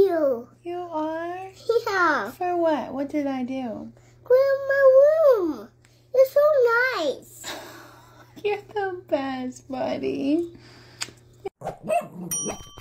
you. You are? Yeah. For what? What did I do? Clean my room. You're so nice. You're the best, buddy.